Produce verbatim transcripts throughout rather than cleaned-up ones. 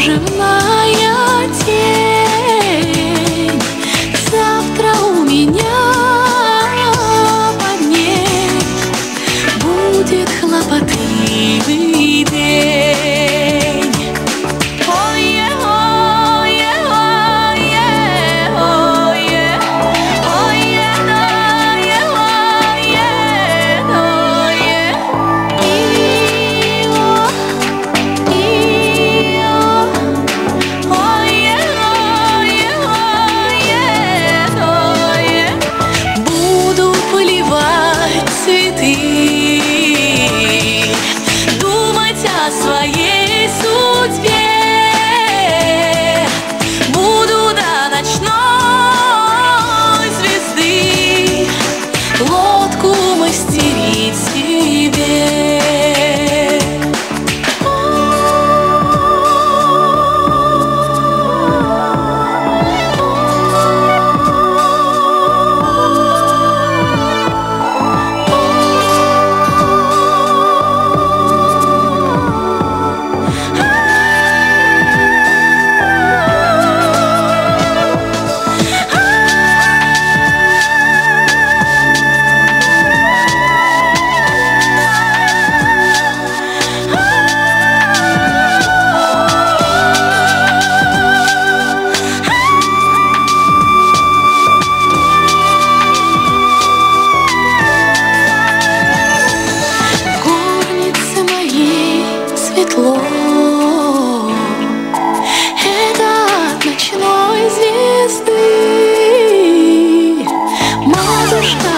кружевная тень. Завтра у меня под ней будет хлопотливый день. Ой-е, ой-е, ой-е, ой-е, ой-е, ой-е, ой-е, ой-е. И-о, и-о, ой-е, ой-е, ой-е, ой-е. Буду поливать цветы, думать о своей судьбе. Буду до ночной звезды лодку мастерить себе. Светло, это от ночной звезды. Матушка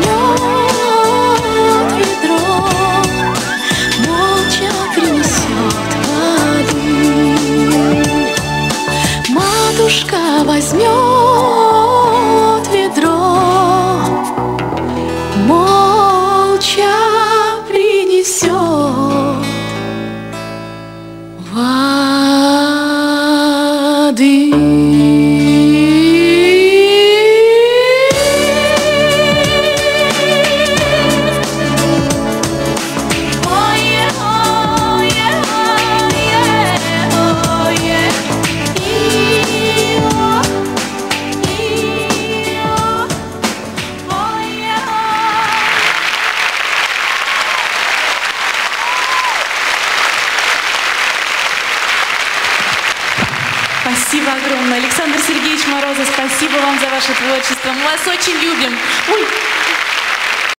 возьмет ведро, молча принесет воды. Матушка возьмет ведро, молча принесет воды. Ой-е, ой-е, ой-е, ой-е. И-о, и-о, ой-е. Спасибо огромное. Александр Сергеевич Морозов, спасибо вам за ваше творчество. Мы вас очень любим. Ой.